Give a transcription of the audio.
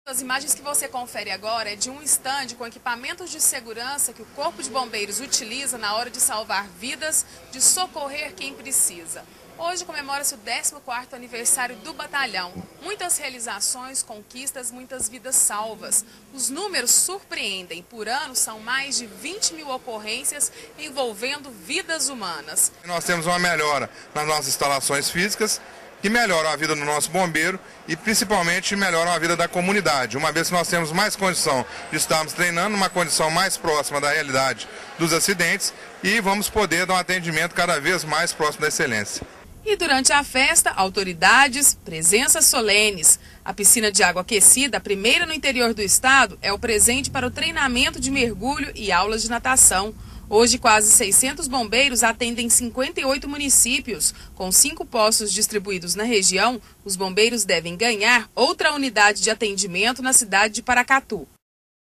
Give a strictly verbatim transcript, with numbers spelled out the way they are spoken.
As imagens que você confere agora é de um estande com equipamentos de segurança que o Corpo de Bombeiros utiliza na hora de salvar vidas, de socorrer quem precisa. Hoje comemora-se o décimo quarto aniversário do batalhão. Muitas realizações, conquistas, muitas vidas salvas. Os números surpreendem. Por ano são mais de vinte mil ocorrências envolvendo vidas humanas. Nós temos uma melhora nas nossas instalações físicas, que melhoram a vida do nosso bombeiro e principalmente melhoram a vida da comunidade, uma vez que nós temos mais condição de estarmos treinando numa condição mais próxima da realidade dos acidentes e vamos poder dar um atendimento cada vez mais próximo da excelência. E durante a festa, autoridades, presenças solenes. A piscina de água aquecida, a primeira no interior do estado, é o presente para o treinamento de mergulho e aulas de natação. Hoje, quase seiscentos bombeiros atendem cinquenta e oito municípios. Com cinco postos distribuídos na região, os bombeiros devem ganhar outra unidade de atendimento na cidade de Paracatu.